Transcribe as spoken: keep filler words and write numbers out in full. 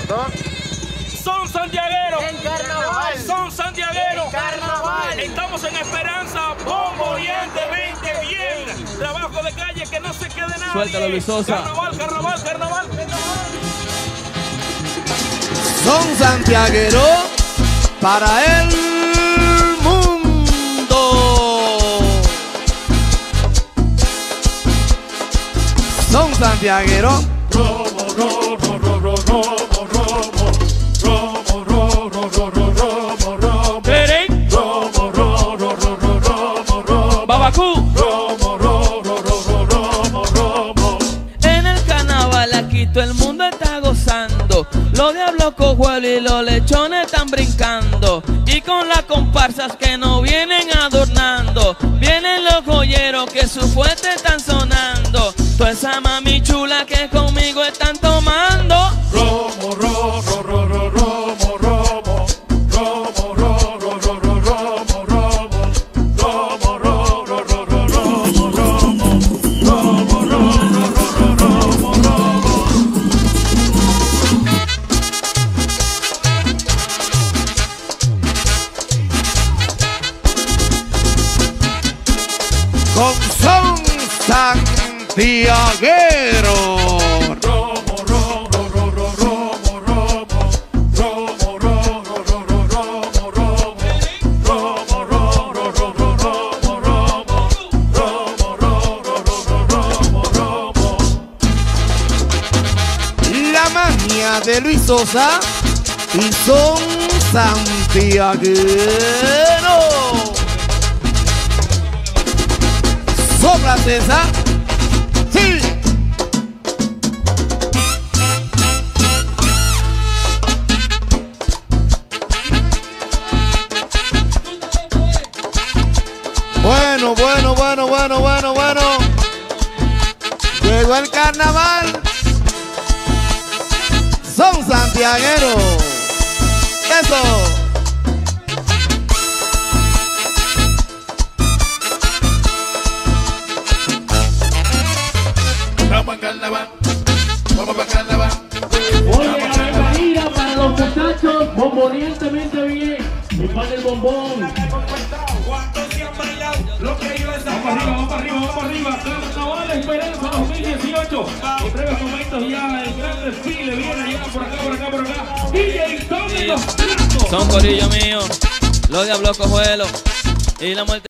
Son santiagueros. En carnaval. Son santiagueros. En carnaval. Estamos en Esperanza. Bombo Oriente veinte bien. Trabajo de calle que no se quede nadie. Suéltalo, Luis Sosa. Carnaval, carnaval, carnaval. Son santiagueros para el mundo. Son santiagueros. Robo, robo, robo, robo, robo, robo, robo, robo, robo, robo, robo. Eren. Robo, robo, robo, robo, robo. Babacú. Robo, robo, robo, robo, robo. En el carnaval aquí todo el mundo está gozando. Los diablos cojuelos y los lechones están brincando. Y con las comparsas que nos vienen adornando, vienen los joyeros que su fuerte están sonando. Toda esa mami chula que conmigo están tomando. Robo, robo, robo, robo, robo, robo. Robo, robo, robo, robo, robo, robo. Robo, robo, robo, robo, robo, robo. Robo, robo, robo, robo, robo. Con son santiagueros. Robo, robo, robo, robo, robo. Robo, robo, robo, robo, robo. Robo, robo, robo, robo, robo. Robo, robo, robo, robo, robo. La magia de Luis Sosa y son santiagueros. Sopla César. Sí. Bueno, bueno, bueno, bueno, bueno, bueno. Llegó el carnaval. Son santiagueros. Eso. Vamos a carnaval. Vamos a carnaval. Oye, la bienvenida para los muchachos, bombonientemente bien. Y para el bombón. ¿Cuántos se han bailado? Lo que yo les Vamos arriba, vamos arriba, vamos arriba. Carnaval Esperanza dos mil dieciocho. En breves momentos ya el gran desfile viene ya por acá, por acá, por acá. D J Tom en los platos. Son corillo mío. Los diablos cojuelos. Y la muerte.